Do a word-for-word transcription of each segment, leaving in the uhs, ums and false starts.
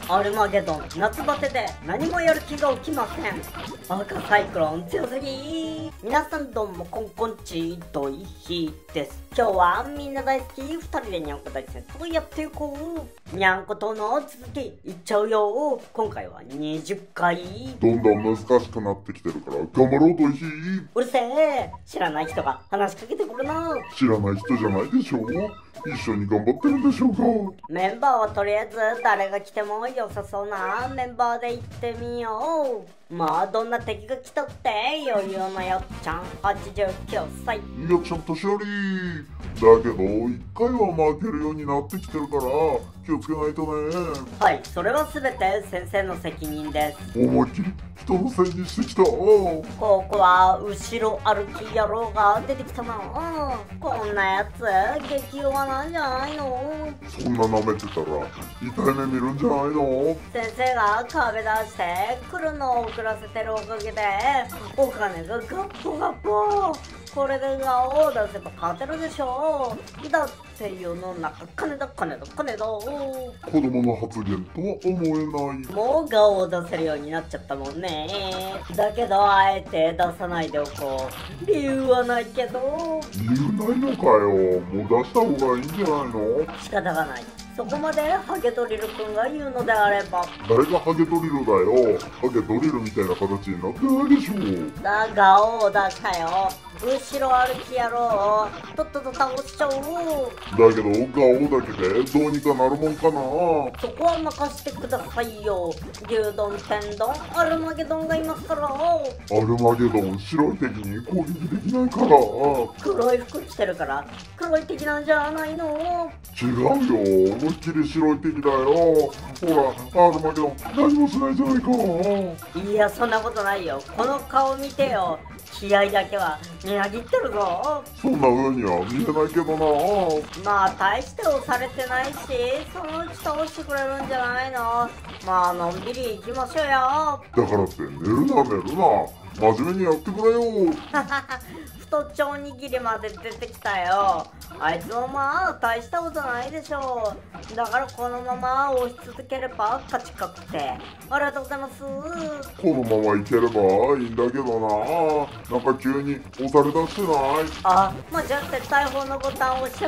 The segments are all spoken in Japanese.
アルマゲドン、夏バテで何もやる気が起きません。赤サイクロン強すぎ。皆さんどうもコンコンチドイヒです。今日はみんな大好きふたりでにゃんこ大戦争やっていこう。にゃんことの続きいっちゃうよ。今回はにじゅっかい。 どんどん難しくなってきてるから頑張ろうドイヒ。 うるせえ、知らない人が話しかけてくるな。 知らない人じゃないでしょう。一緒に頑張ってるんでしょうか。 メンバーはとりあえず誰が来ても良さそうなメンバーで行ってみよう。まあどんな敵が来たって余裕のよっちゃんはちじゅうきゅうさい。 よっちゃん年寄りだけどいっかいは負けるようになってきてるから気をつけないとね。 はい、それは全て先生の責任です。 思いっきり人のせいにしてきた。 ここは後ろ歩き野郎が出てきたな。こんなやつ激弱なんじゃないの。 そんな舐めてたら痛い目見るんじゃないの。 先生が壁出して来るのを遅らせてるおかげでお金がガッポガッポ。これでガオを出せば勝てるでしょう。だって世の中金だ金だ金だ。 子供の発言とは思えない。 もうガオを出せるようになっちゃったもんね。だけどあえて出さないでおこう。理由はないけど。 理由ないのかよ。もう出した方がいいんじゃないの。 仕方がない。そこまでハゲドリルくんが言うのであれば。 誰がハゲドリルだよ。ハゲドリルみたいな形になってないでしょう。 だガオを出したよ。後ろ歩き野郎をとっとと倒しちゃおう。 だけどガオだけでどうにかなるもんかな。 そこは任せてくださいよ。牛丼天丼アルマゲドンがいますから。 アルマゲドン白い敵に攻撃できないから。 黒い服着てるから黒い敵なんじゃないの。 違うよ、思いっきり白い敵だよ。ほらアルマゲドン何もしないじゃないか。 いやそんなことないよ。この顔見てよ。気合だけはみなぎってるぞ。 そんな風には見えないけどな。 まあ大して押されてないしそのうち倒してくれるんじゃないの。まあのんびり行きましょうよ。 だからって寝るな寝るな。真面目にやってくれよ。 太丁握りまで出てきたよ。あいつもまあ大したことないでしょう。だからこのまま押し続ければ勝ち確定。ありがとうございます。 このままいければいいんだけどな。なんか急に押され出してない。 あ、間違って大砲のボタン押しちゃった。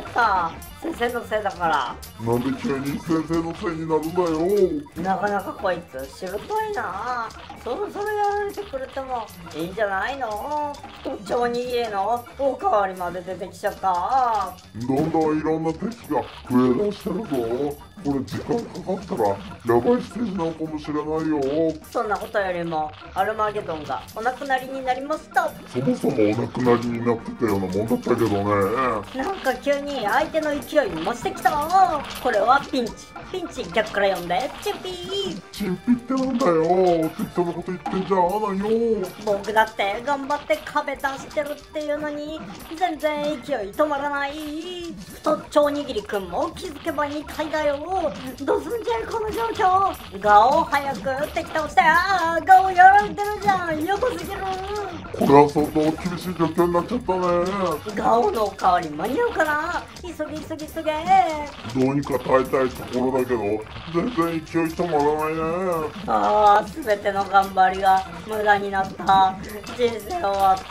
先生のせいだから。 なんで急に先生のせいになるんだよ。 なかなかこいつしぶといな。そろそろやられてくれてもいいんじゃないの。太丁握りのおかわりまで出てきちゃった。 どんどんいろんな敵が増え出してるぞ。これ時間かかったらやばいステージなのかもしれないよ。 そんなことよりもアルマゲドンがお亡くなりになりました。 そもそもお亡くなりになってたようなもんだったけどね。 なんか急に相手の勢い増してきた。これはピンチピンチ逆から読んでチンピー。 チンピってなんだよ。適当なこと言ってんじゃないよ。 僕だって頑張って壁出してるっていうのに全然勢い止まらない。太丁握りくんも気づけばにたいだよ。どうすんじゃいこの状況。ガオ早く敵倒して。ああガオやられてるじゃん。よこすぎる。 これは相当厳しい状況になっちゃったね。 ガオのおかわり間に合うかな。急ぎ急ぎ急げ。 どうにか耐えたいところだけど全然勢い止まらないね。 ああ全ての頑張りが無駄になった。人生終わった。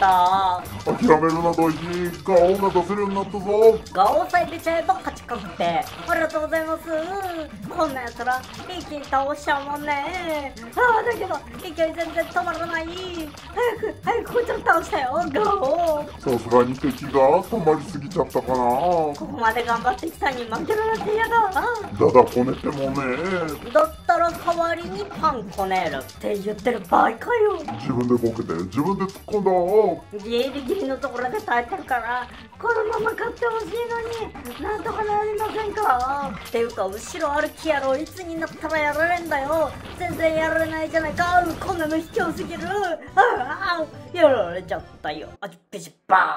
諦めるなドイヒ。ガオが出せるようになったぞ。 ガオさえ出ちゃえば勝ち確定。ありがとうございます。こんなやつら一気に倒しちゃうもんね。ああだけど勢い全然止まらない。早く早くこいつを倒したよガオ。 さすがに敵が溜まりすぎちゃったかな。 ここまで頑張ってきたに負けるなんて嫌だ。 だだこねてもね。 だったら代わりにパンこねるって言ってる場合かよ。 自分でボケて自分で突っ込んだ。 ギリギリのところで耐えてるからこのまま勝ってほしいのになんとかなりませんか。っていうか後ろ歩きやろ。いつになったらやられんだよ。全然やられないじゃないか。こんなの卑怯すぎる。ああやられちゃったよ。あちっぺしばー。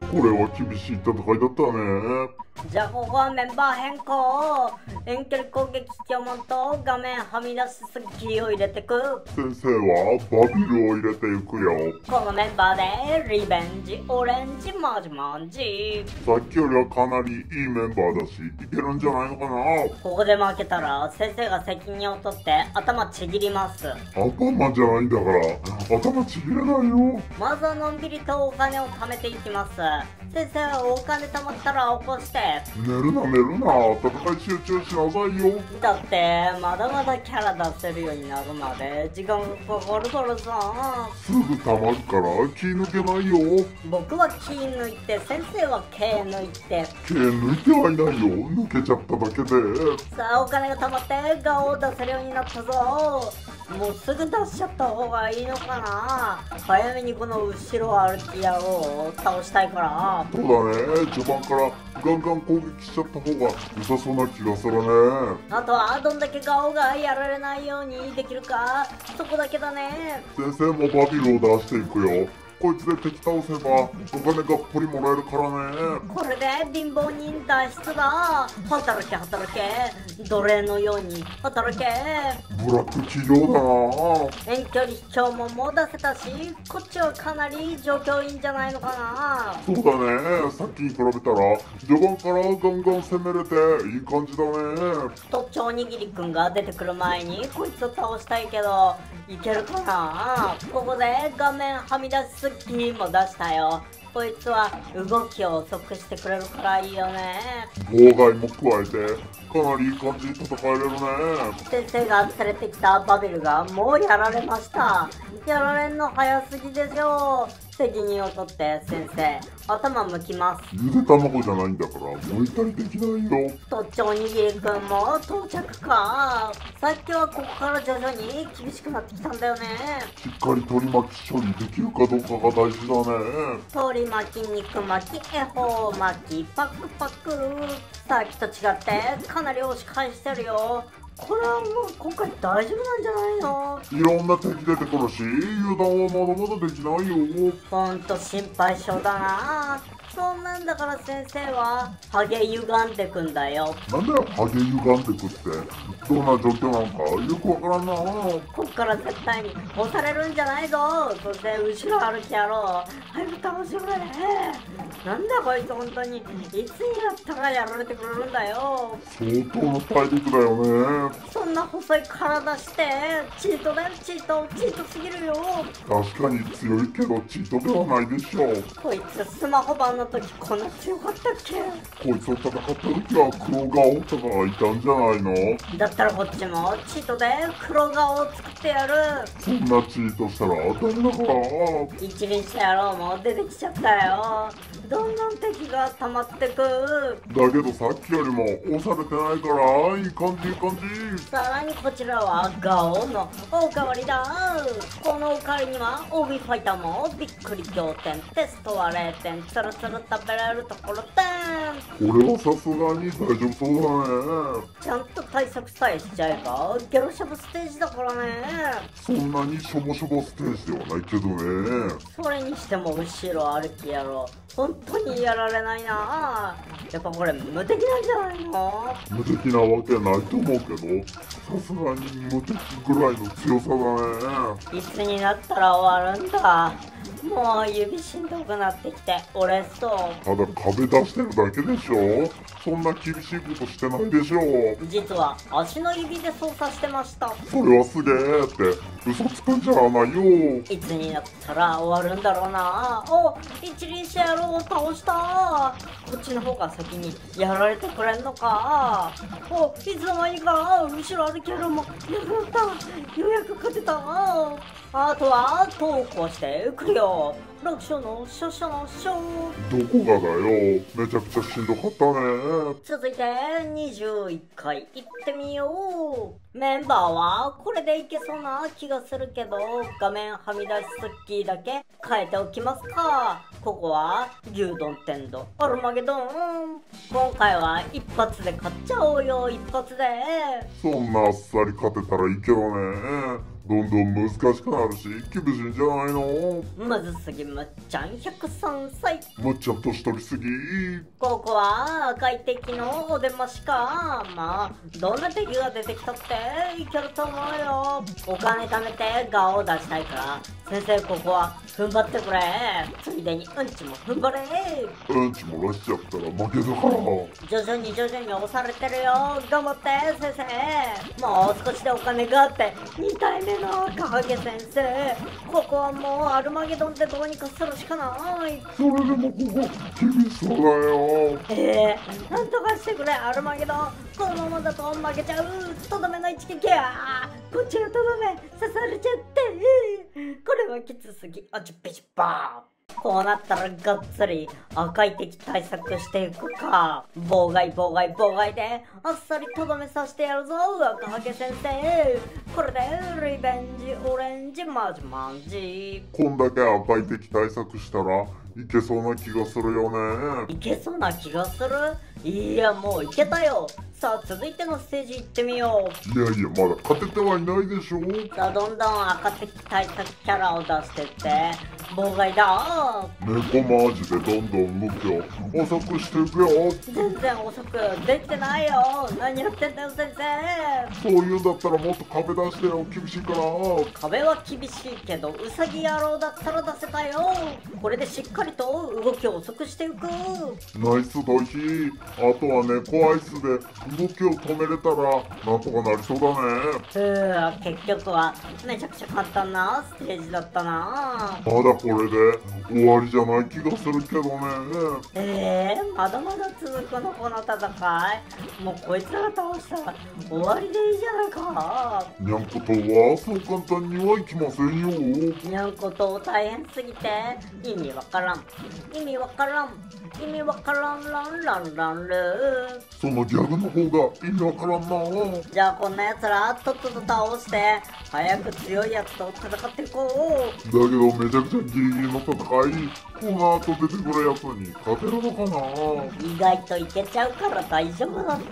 これは厳しい戦いだったね。 じゃあここはメンバー変更。遠距離攻撃キョモンと画面はみ出しすぎを入れてく。 先生はバビルを入れていくよ。 このメンバーでリベンジオレンジマジマンジ。 さっきよりはかなりいいメンバーだし、いけるんじゃないのかな。 ここで負けたら先生が責任を取って頭ちぎります。 頭じゃないんだから頭ちぎれないよ。 まずはのんびりとお金を貯めていきます。先生はお金貯まったら起こして。 寝るな寝るな、戦い集中しなさいよ。 だってまだまだキャラ出せるようになるまで時間がかかるからさ。 すぐ溜まるから気抜けないよ。 僕は気抜いて先生は毛抜いて。 毛抜いてはいないよ、抜けちゃっただけで。 さあお金が貯まって顔を出せるようになったぞ。もうすぐ出しちゃった方がいいのかな。早めにこの後ろ歩き野郎を倒したいから。 そうだね、序盤からガンガン攻撃しちゃった方が良さそうな気がするね。 あとはどんだけ顔がやられないようにできるか、そこだけだね。 先生もバビルを出していくよ。こいつで敵倒せばお金がっぽりもらえるからね。 これで貧乏人脱出だ。働け働け、奴隷のように働け。 ブラック企業だな。 遠距離標本も出せたし、こっちはかなり状況いいんじゃないのかな。 そうだね、さっきに比べたら序盤からガンガン攻めれていい感じだね。 とちおにぎりくんが出てくる前にこいつを倒したいけどいけるかな。ここで画面はみ出しすぎも出したよ。こいつは動きを遅くしてくれるからいいよね。 妨害も加えてかなりいい感じに戦えれるね。 先生が連れてきたバビルがもうやられました。やられんの早すぎでしょ。責任を取って先生頭向きます。 ゆで卵じゃないんだから剥いたりできないよ。 とっちおにぎりくんも到着か。さっきはここから徐々に厳しくなってきたんだよね。 しっかり取り巻き処理できるかどうかが大事だね。 取り巻き肉巻き恵方巻きパクパク。さっきと違ってかなり押し返してるよ。これはもう今回大丈夫なんじゃないの。 いろんな敵出てくるし油断はまだまだできないよ。 ほんと心配性だな。そんなんだから先生はハゲ歪んでくんだよ。 なんだよハゲ歪んでくって。どんな状況なのかよくわからんな。 こっから絶対に押されるんじゃないぞ。そして後ろ歩きやろう。早く倒してくれ。なんだこいつ本当にいつになったらやられてくれるんだよ。 相当な体力だよね。 そんな細い体してチートだよ。チートチートすぎるよ。 確かに強いけどチートではないでしょう。 こいつスマホ版の時こんな強かったっけ。 こいつと戦った時は黒顔とかがいたんじゃないの。 だったらこっちもチートで黒顔を作ってやる。 そんなチートしたらダメだから。 一輪車野郎も出てきちゃったよ。どんどん敵が溜まってく。 だけどさっきよりも押されてないからいい感じいい感じ。 さらにこちらはガオのおかわりだ。このおかわりにはオビファイターもびっくり仰天、テストはれいてん、つるつる食べれるところてん。 これはさすがに大丈夫そうだね。 ちゃんと対策さえしちゃえばゲロシャブステージだからね。 そんなにしょぼしょぼステージではないけどね。 それにしても後ろ歩きやろう。本当にやられないな。やっぱこれ無敵なんじゃないの。 無敵なわけないと思うけどさすがに無敵ぐらいの強さだね。 いつになったら終わるんだ。もう指しんどくなってきて折れそう。 ただ壁出してるだけでしょ。そんな厳しいことしてないでしょ。 実は足の指で操作してました。 それはすげえって嘘つくんじゃないよ。 いつになったら終わるんだろうな。お、一輪車野郎を倒した。こっちの方が先にやられてくれんのか。お、いつの間にか後ろ歩き野郎もなくなった。ようやく勝てた。あとは投稿していくよ。楽勝の勝者の勝。 どこがだよ。めちゃくちゃしんどかったね。 続いてにじゅういっかい行ってみよう。 メンバーはこれでいけそうな気がするけど、画面はみ出しスッキーだけ変えておきますか。ここは牛丼天丼アルマゲドン。今回は一発で勝っちゃおうよ、一発で。 そんなあっさり勝てたらいいけどね。どんどん難しくなるし厳しいんじゃないの。 むずすぎむっちゃんひゃくさんさい。 むっちゃん年取りすぎ。 ここは赤い敵のお出ましか。まあどんな敵が出てきたっていけると思うよ。お金貯めて顔を出したいから先生、ここは踏ん張ってくれ。ついでにうんちも踏ん張れ。 うんち漏らしちゃったら負けだから。 徐々に徐々に押されてるよ。頑張って先生。もう少しでお金があってにたいめの赤ハゲ先生。ここはもうアルマゲドンでどうにかするしかない。 それでもここ厳しそうだよ。 えー、なんとかしてくれアルマゲドン。このままだと負けちゃう。とどめの一撃や。こっちがとどめ刺されちゃって。これはきつすぎ。あちゅぴちばー。こうなったらがっつり赤い敵対策していくか。妨害妨害妨害であっさりとどめさせてやるぞ赤ハゲ先生。これでリベンジオレンジマジマンジ。 こんだけ赤い敵対策したらいけそうな気がするよね。 いけそうな気がする。いやもういけたよ。さあ続いてのステージ行ってみよう。 いやいやまだ勝ててはいないでしょ。 さあどんどん赤敵対策キャラを出してって妨害だ。 猫マージでどんどん動きを遅くしていくよ。 全然遅くできてないよ。何やってんだよ先生。 そういうんだったらもっと壁出してよ。厳しいから。 壁は厳しいけどウサギ野郎だったら出せたよ。これでしっかりと動きを遅くしていく。 ナイスドヒ。あとは猫アイスで動きを止めれたらなんとかなりそうだね。 ふぅ、結局はめちゃくちゃ簡単なステージだったな。 まだこれで終わりじゃない気がするけどね。 えー、まだまだ続くのこの戦い。もうこいつら倒したら終わりでいいじゃないか。 にゃんことはそう簡単にはいきませんよ。 にゃんこと大変すぎて意味わからん意味わからん意味わからんランランランルー。 そのギャグの方が意味わからんな。 じゃあこんなやつらとっとと倒して早く強いやつと戦っていこう。 だけどめちゃくちゃギリギリの戦い、この後出てくるやつに勝てるのかな。 意外といけちゃうから大丈夫だって。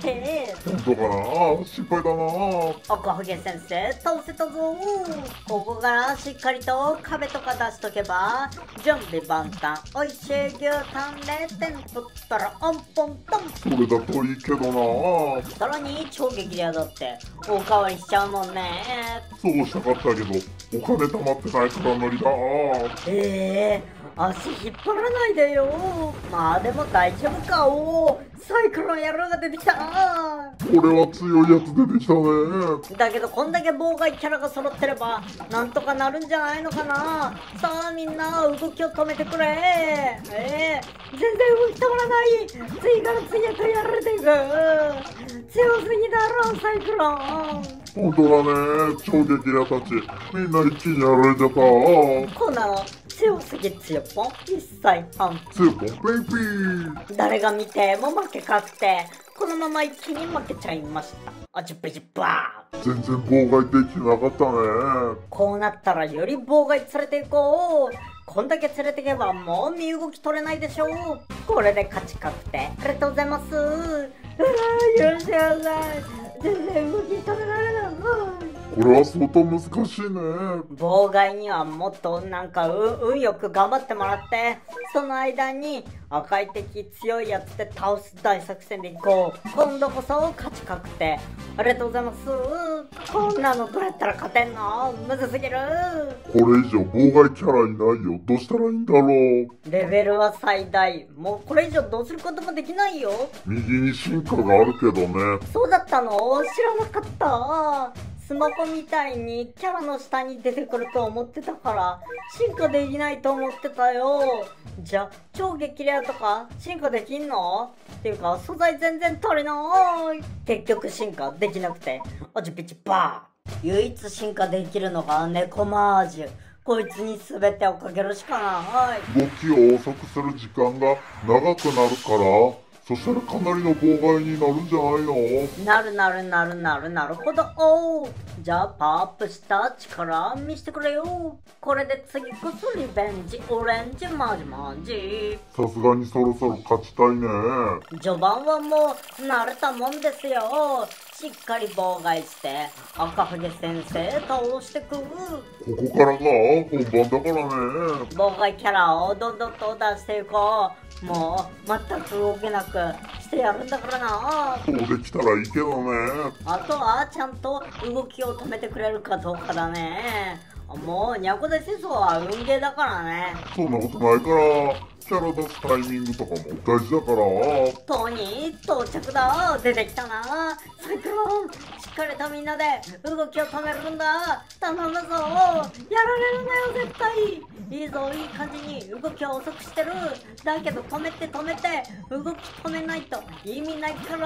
本当かな。心配だな。 赤ハゲ先生倒せたぞ。ここからしっかりと壁とか出しとけば準備万端。おいしい牛タンれいてん取ったらアンポンタン。 それだといいけどな。 さらに超激レアだっておかわりしちゃうもんね。 そうしたかったけどお金貯まってないから無理だ。 ええー、足引っ張らないでよ。まあでも大丈夫か。おおサイクロン野郎が出てきた。 これは強いやつ出てきたね。 だけどこんだけ妨害キャラが揃ってればなんとかなるんじゃないのかな。さあみんな動きを止めてくれ。えー、全然動き止まらない。次から次へとやられていく。強すぎだろサイクロン。 本当だね。超激レアたちみんな一気にやられちゃった。 こんなの強すぎ強ポン一切半。 強ポンベイビー。 誰が見ても負け確定。このまま一気に負けちゃいました。あちゅぺちばー。 全然妨害できなかったね。 こうなったらより妨害連れていこう。こんだけ連れてけばもう身動き取れないでしょう。これで勝ち確定。ありがとうございます。うわー許してください。全然動き止められない。 これは相当難しいね。 妨害にはもっとなんかう運よく頑張ってもらって、その間に赤い敵強いやつで倒す大作戦でいこう。今度こそ勝ち確定。ありがとうございます。こんなのどうやったら勝てんの。むずすぎる。 これ以上妨害キャラいないよ。どうしたらいいんだろう。 レベルは最大。もうこれ以上どうすることもできないよ。 右に進化があるけどね。 そうだったの？知らなかった。スマホみたいにキャラの下に出てくると思ってたから進化できないと思ってたよ。じゃあ超激レアとか進化できんの？っていうか素材全然足りない。結局進化できなくておじピチバー。唯一進化できるのが猫マージュ。こいつに全てをかけるしかない。 動きを遅くする時間が長くなるからそしたらかなりの妨害になるんじゃないの？ なるなるなるなるなるほど。おー、じゃあパワーアップした力見せてくれよ。これで次こそリベンジオレンジマジマジ。 さすがにそろそろ勝ちたいね。 序盤はもう慣れたもんですよ。しっかり妨害して赤ひげ先生倒してく。 ここからが本番だからね。 妨害キャラをどんどんと出していこう。もう全く動けなくしてやるんだからな。 そうできたらいいけどね。 あとはちゃんと動きを止めてくれるかどうかだね。もうニャコ大戦争は運ゲーだからね。 そんなことないから、キャラ出すタイミングとかも大事だから。 とうに到着だ。出てきたな。サイクロン、しっかりとみんなで動きを止めるんだ。頼むぞ。やられるなよ絶対。いいぞ、いい感じに動きを遅くしてる。だけど止めて止めて、動き止めないと意味ないから。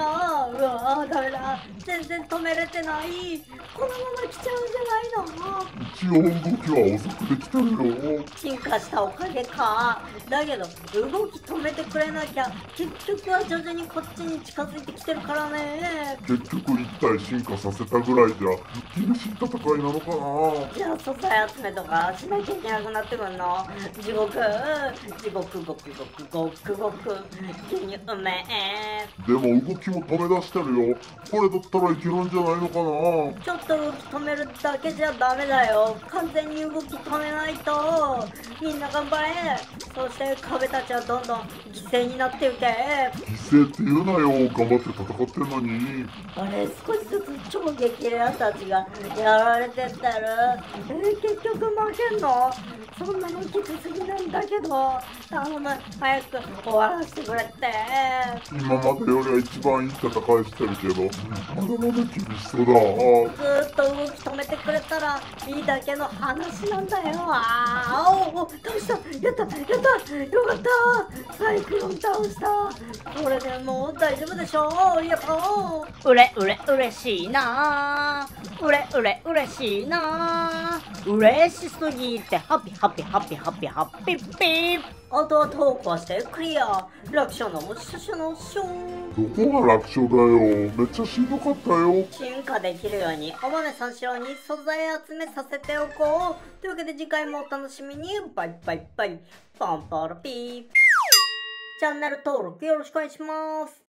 うわーダメだ、全然止めれてない。このまま来ちゃうんじゃないの。 一応動きは遅くできてるよ。 進化したおかげか。だけど動き止めてくれなきゃ結局は徐々にこっちに近づいてきてるからね。 結局一体進化させたぐらいじゃ厳しい戦いなのかな。 じゃあ素材集めとかしなきゃいけなくなってくんの。地獄地獄ごくごくごくごく牛乳うめえ。 でも動きも止め出してるよ。これだったらいけるんじゃないのかな。 ちょっと動き止めるだけじゃダメだよ。完全に動き止めないと。みんな頑張れ。そして壁たちはどんどん犠牲になっていけ。 犠牲って言うなよ。頑張って戦ってんのに。 あれ少しずつ超激レアたちがやられてってる。えー、結局負けんの？そんなのきつすぎなんだけど頼む、早く終わらせてくれって。 今までよりは一番いい戦いしてるけど、まだまだ厳しそうだ。 ずーっと動き止めてくれたらいいだけの話なんだよ。あーおお、倒した。やったやったよかった。サイクロン倒した。これでもう大丈夫でしょう。やっぱうれうれうれしいな。うれうれうれしいな。うれしすぎてハピハピハピハピハピピー。あとは投稿してクリア。楽勝のシュシュのシュン。 どこが楽勝だよ。めっちゃしんどかったよ。 進化できるようにお豆三四郎に素材集めさせておこう。というわけで次回もお楽しみに。バイバイバイ。パンパラピー。チャンネル登録よろしくお願いします。